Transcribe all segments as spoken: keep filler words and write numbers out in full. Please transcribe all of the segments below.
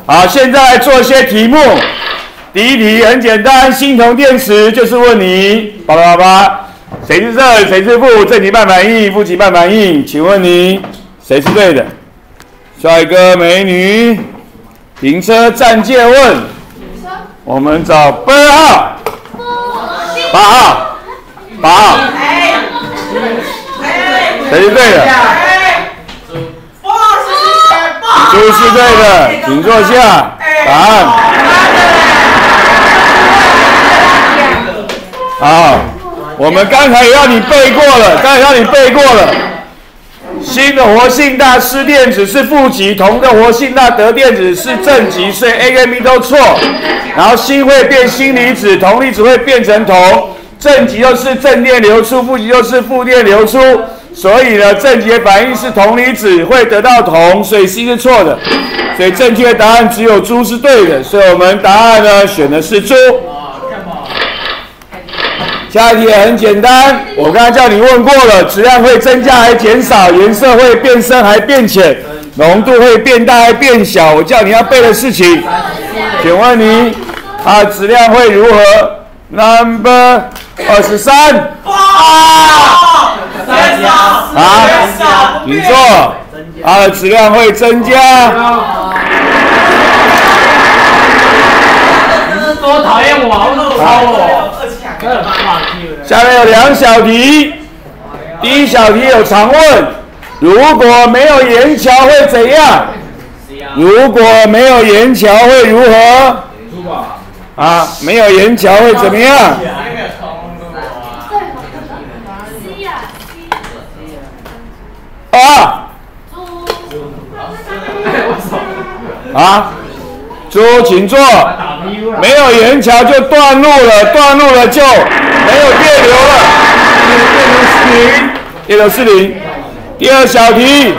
好，现在来做一些题目。第一题很简单，锌铜电池就是问你，叭叭叭，谁是正，谁是负？正极半反应，负极半反应，请问你谁是对的？帅哥美女，停车暂借问。我们找八号，八号，八号，谁是对的？猪是对的，请坐下。答案。好，我们刚才也让你背过了，刚才让你背过了。锌的活性大，失电子是负极；铜的活性大，得电子是正极，所以 A 跟 B 都错。然后锌会变锌离子，铜离子会变成铜。正极就是正电流出，负极就是负电流出。所以呢，正极的反应是铜离子会得到铜，所以 C 是错的。所以正确的答案只有猪是对的，所以我们答案呢选的是猪。下一题也很简单，我刚才叫你问过了，质量会增加还减少，颜色会变深还变浅，浓度会变大还变小，我叫你要背的事情，请问你它的质量会如何 ？Number 二十三。啊，你错，它的质量会增加。 你是多讨厌我，好怒超我。 下面有两小题，第一小题有常问，如果没有盐桥会怎样？如果没有盐桥会如何？啊，没有盐桥会怎么样？啊！啊！猪，请坐。没有盐桥就断路了，断路了就没有电流了，电流是零，电流是零。第二小题，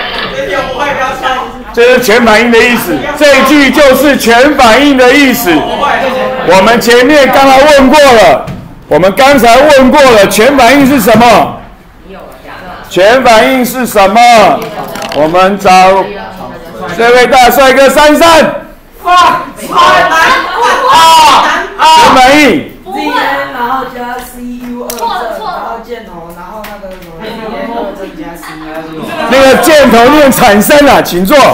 这是全反应的意思，这一句就是全反应的意思。我们前面刚才问过了，我们刚才问过了，全反应是什么？全反应是什么？我们找这位大帅哥珊珊。 哇！ 全反应。 Z N 然后加 C U 二正，然后箭头，然后那个什么 Z N 二正加 C U 二。 那个箭头念产生了，请坐。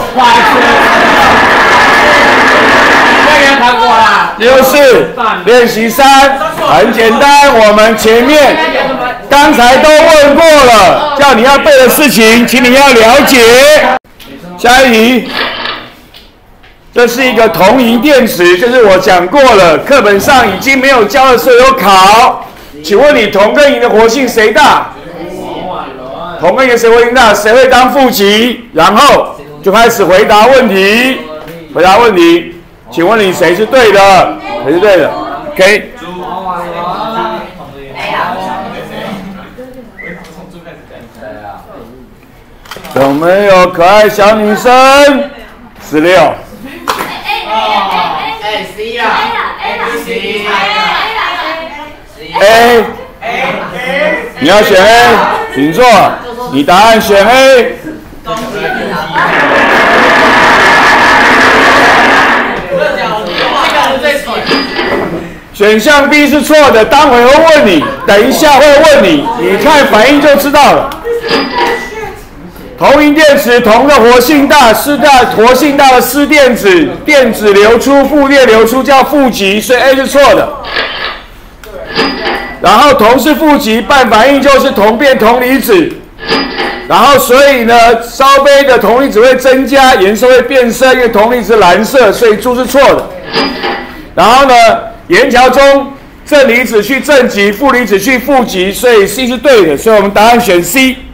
就是练习三，很简单，我们前面刚才都问过了，叫你要背的事情，请你要了解。下一题。这是一个铜银电池，就是我讲过了，课本上已经没有教的时候有考。请问你铜跟银的活性谁大？铜跟银谁活性大？谁会当负极？然后就开始回答问题，回答问题。请问你谁是对的？谁是对的 ？OK。有没有可爱小女生？十六。 哎 C 啊 ，C A， 你要选 A， 请坐。你答案选 A。选项 B 是错的，待会会问你，等一下会问你，你看反应就知道了。铜银电池，铜的活性大，失大活性大的失电子，电子流出，负电流出叫负极，所以 A 是错的。然后铜是负极，半反应就是铜变铜离子，然后所以呢，烧杯的铜离子会增加，颜色会变深，因为铜离子蓝色，所以猪是错的。然后呢，盐桥中正离子去正极，负离子去负极，所以 C 是对的，所以我们答案选 C。